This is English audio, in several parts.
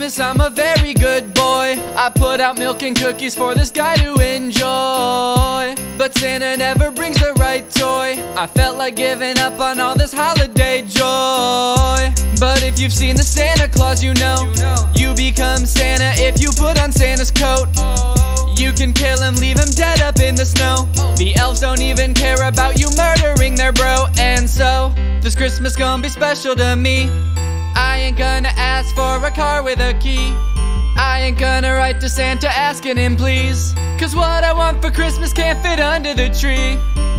Christmas I'm a very good boy. I put out milk and cookies for this guy to enjoy, but Santa never brings the right toy. I felt like giving up on all this holiday joy. But if you've seen the Santa Claus, you know you become Santa if you put on Santa's coat. You can kill him, leave him dead up in the snow. The elves don't even care about you murdering their bro. And so, this Christmas gonna be special to me. I ain't gonna ask for a car with a key. I ain't gonna write to Santa asking him please, 'cause what I want for Christmas can't fit under the tree.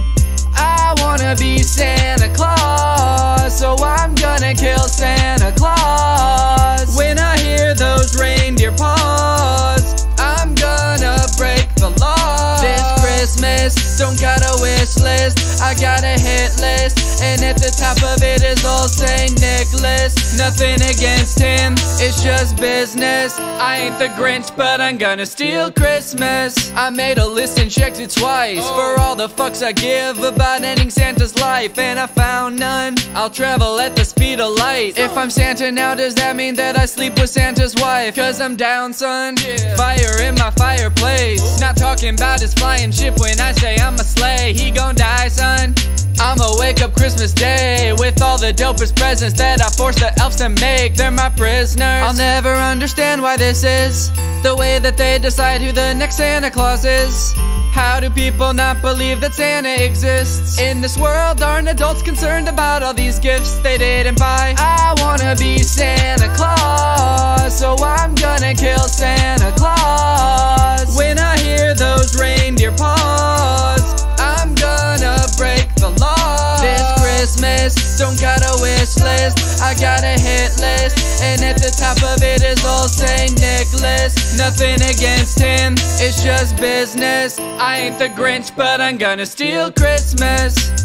I wanna be Santa Claus, so I'm gonna kill Santa Claus. When I hear those reindeer paws, I'm gonna break the law. This Christmas, don't got a wish list, I got a hit list, and at the top of it is old Saint Nicholas. Nothing against him, it's just business. I ain't the Grinch, but I'm gonna steal Christmas. I made a list and checked it twice for all the fucks I give about ending Santa's life, and I found none. I'll travel at the speed of light. If I'm Santa now, does that mean that I sleep with Santa's wife? 'Cause I'm down, son. Fire in my fireplace. Not talking about his flying ship when I say I'm a sleigh. He gon' die, son. I'ma wake up Christmas Day with all the dopest presents that I forced the elves to make. They're my prisoners. I'll never understand why this is the way that they decide who the next Santa Claus is. How do people not believe that Santa exists? In this world, aren't adults concerned about all these gifts they didn't buy? I wanna be Santa Claus, so I'm gonna kill Santa Claus. When I hear those reindeer paws, I'm gonna break the law. This Christmas, don't got a wish list, I got a hit list, and at the top of it is old Saint Nicholas. Nothing against him, it's just business. I ain't the Grinch, but I'm gonna steal Christmas.